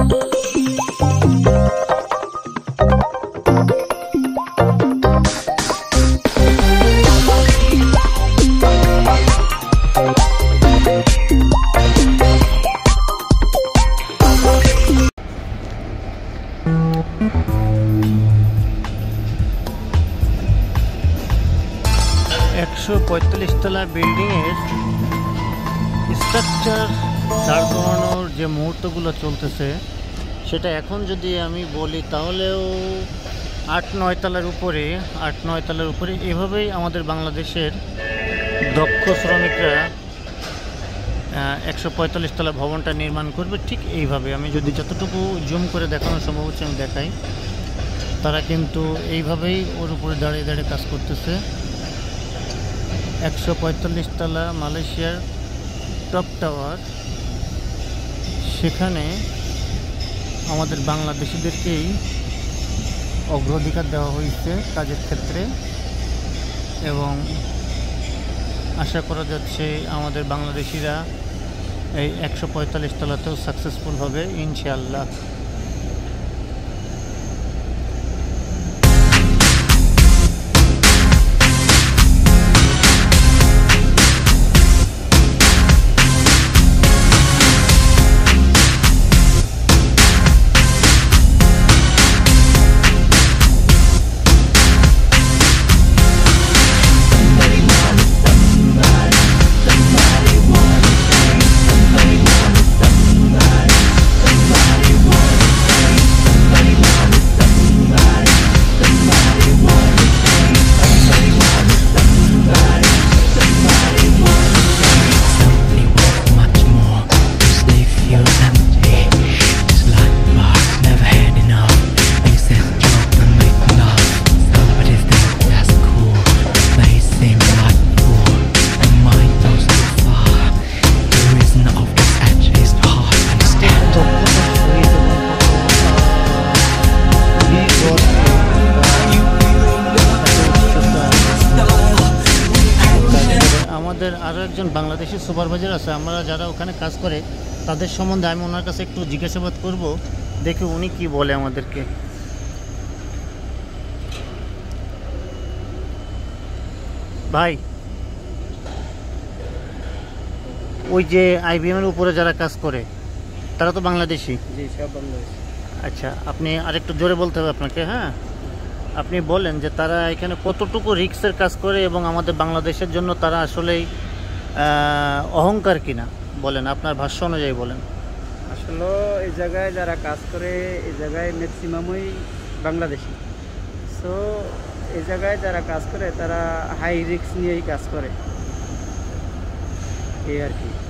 তলা বিল্ডিংয়ের স্ট্রাকচার দাঁড় করানোর যে মুহূর্তগুলো চলতেছে সেটা এখন যদি আমি বলি তাহলেও ৮-৯ তলার উপরে এভাবেই আমাদের বাংলাদেশের দক্ষ শ্রমিকরা ১৪৫ তলা ভবনটা নির্মাণ করবে। ঠিক এইভাবে আমি যদি যতটুকু জুম করে দেখানো সম্ভব হচ্ছে আমি দেখাই। তারা কিন্তু এইভাবেই ওর উপরে দাঁড়িয়ে দাঁড়িয়ে কাজ করতেছে। ১৪৫ তলা মালয়েশিয়ার টপ টাওয়ার, সেখানে আমাদের বাংলাদেশিদেরকেই অগ্রাধিকার দেওয়া হয়েছে কাজের ক্ষেত্রে এবং আশা করা যাচ্ছে আমাদের বাংলাদেশিরা এই ১৪৫ তলাতেও সাকসেসফুল হবে ইনশাআল্লাহ। আরও একজন বাংলাদেশি সুপারভাইজার আছে, আমরা যারা ওখানে কাজ করে তাদের সম্বন্ধে আমি ওনার কাছে একটু জিজ্ঞাসাবাদ করব, দেখি উনি কি বলে আমাদেরকে। ভাই, ওই যে IBM এর উপরে যারা কাজ করে তারা তো বাংলাদেশি? জি, সব বাংলাদেশি। আচ্ছা, আপনি আরেকটু জোরে বলতে হবে আপনাকে। হ্যাঁ, আপনি বলেন যে তারা এখানে কতটুকু রিস্কের কাজ করে এবং আমাদের বাংলাদেশের জন্য তারা আসলেই অহংকার কিনা, বলেন আপনার ভাষ্য অনুযায়ী বলেন। আসলে এই জায়গায় যারা কাজ করে এই জায়গায় ম্যাক্সিমামই বাংলাদেশি। সো এই জায়গায় যারা কাজ করে তারা হাই রিস্ক নিয়েই কাজ করে, এই আর কি।